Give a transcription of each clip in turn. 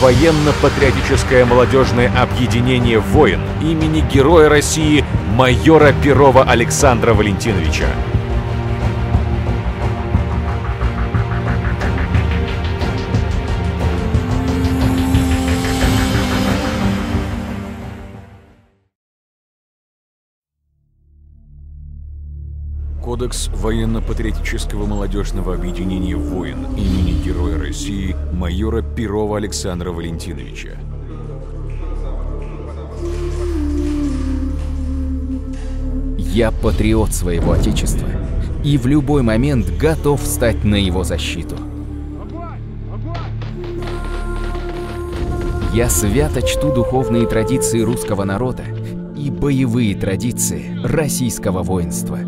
военно-патриотическое молодежное объединение «Воин» имени Героя России майора Перова Александра Валентиновича. Кодекс военно-патриотического молодежного объединения «Воин» имени Героя России майора Перова Александра Валентиновича. Я патриот своего Отечества и в любой момент готов встать на его защиту. Я свято чту духовные традиции русского народа и боевые традиции российского воинства.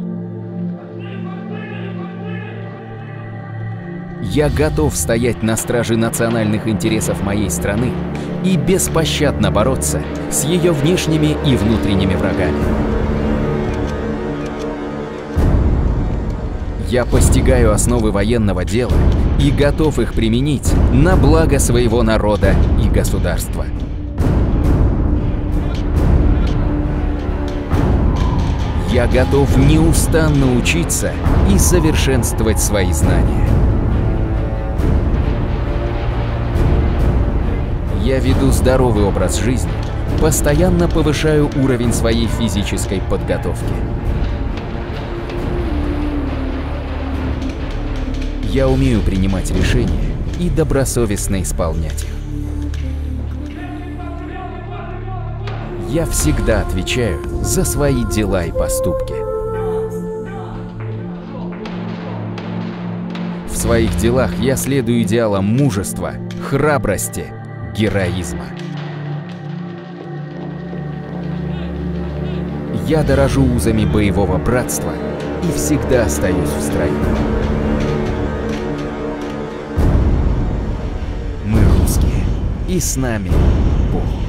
Я готов стоять на страже национальных интересов моей страны и беспощадно бороться с ее внешними и внутренними врагами. Я постигаю основы военного дела и готов их применить на благо своего народа и государства. Я готов неустанно учиться и совершенствовать свои знания. Я веду здоровый образ жизни, постоянно повышаю уровень своей физической подготовки. Я умею принимать решения и добросовестно исполнять их. Я всегда отвечаю за свои дела и поступки. В своих делах я следую идеалам мужества, храбрости, героизма. Я дорожу узами боевого братства и всегда остаюсь в строю. Мы русские, и с нами Бог.